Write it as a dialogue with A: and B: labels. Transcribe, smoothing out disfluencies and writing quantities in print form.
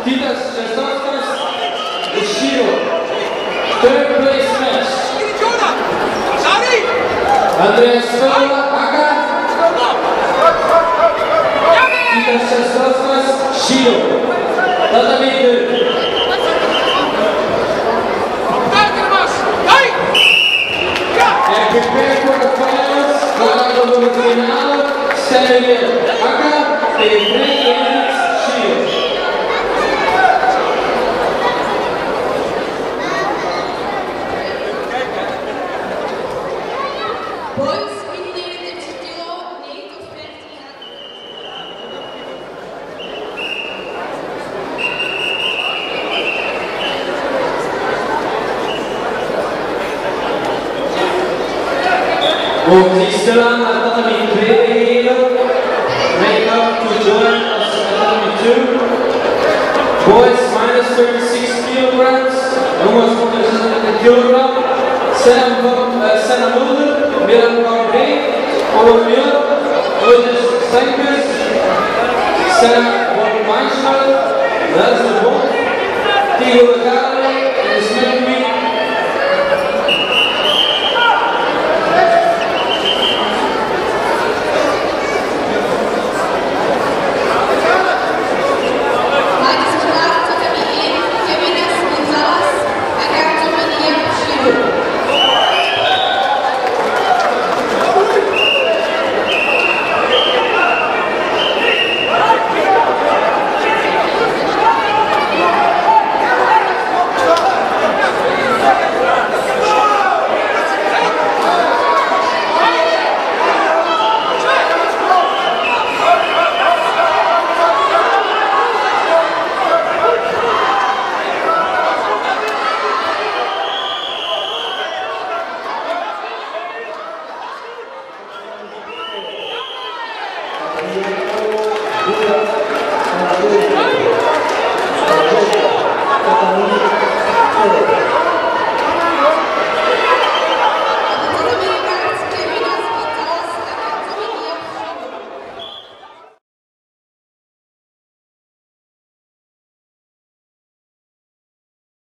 A: Titas Šestauskas, Shiro. Third place match. Andreas Stola, Aka. Titas Šestauskas, Shiro. Tatami 2. And prepare for the finals. Guardando o final. Standing in Aka, the 3 minutes, Shiro. Still on Tatami 3 here. Make up to join us at Tatami 2. Boys minus 36 kilograms. Jongens van de 36 kilogram. Senna Mulder, Milan Carbe, Olomier, Otis Sankers, Senna von Meister, Lars de Bond, Tigo Legale en Smedby. Thank you.